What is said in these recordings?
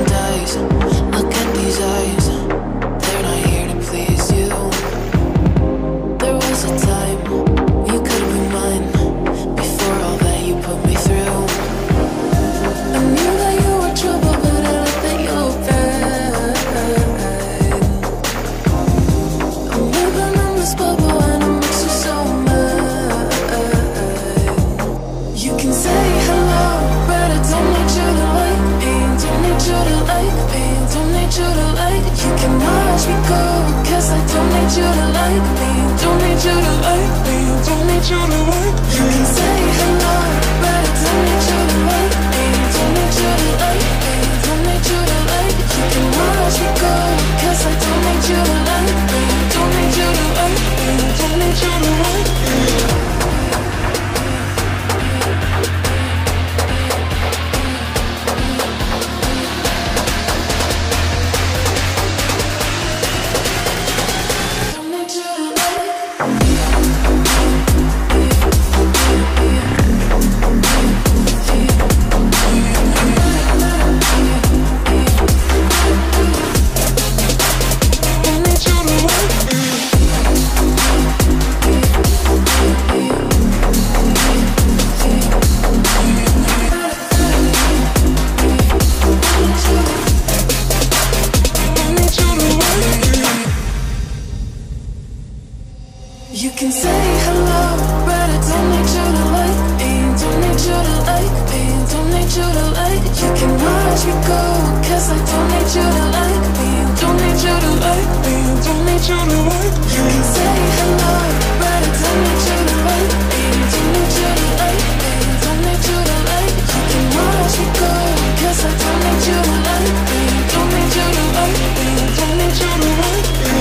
eyes. Look at these eyes. They're not here to please you. There was a time you could be mine. Before all that you put me through, I knew that you were trouble, but I like that you're fine. I'm living in this bubble and it makes you so mad. You can say hello, but I don't need you to like me. Don't need you to like me. Don't need you to like. You can watch me go, 'cause I don't need you to like me. Don't need you to like me. Don't need you to like. You can say hello, but I don't need you to like me. Don't need you to like me. Don't need you to like. You can watch me go, 'cause I don't need you to like me. Don't need you to like me. Don't need you to like me. You can say hello, but I don't need you to like me. Don't need you to like me. Don't need you to like. You can watch me go, 'cause I don't need you to like me. Don't need you to like me. Don't need you to like. You can say hello, but I don't need you to like me. Don't need you to like me. Don't need you to like. You can watch me go, 'cause I don't need you to like me. Don't need you to like me. Don't need you to like me.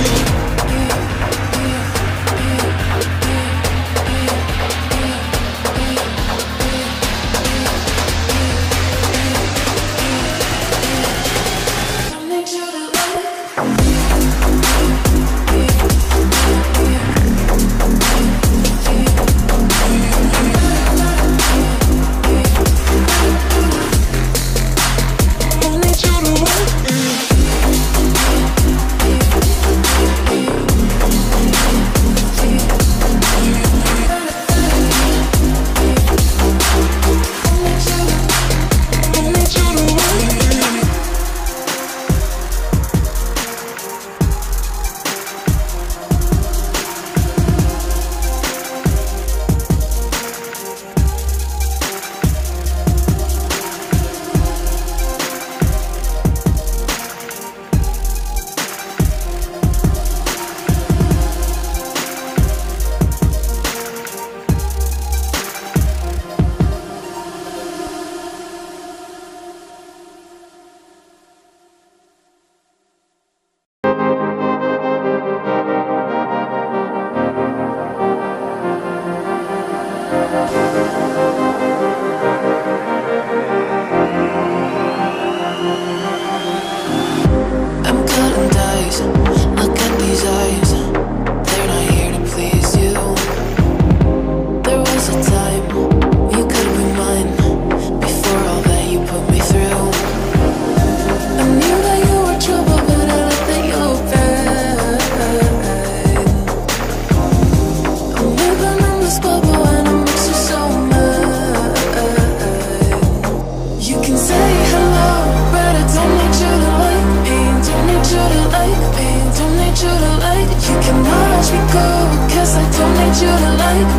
You can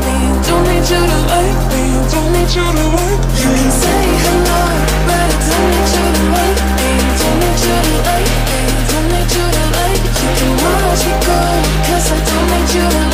say hello, but I don't need you to like me. Don't need you to like me. Don't need you to like. You can watch me go, 'cause I don't need you to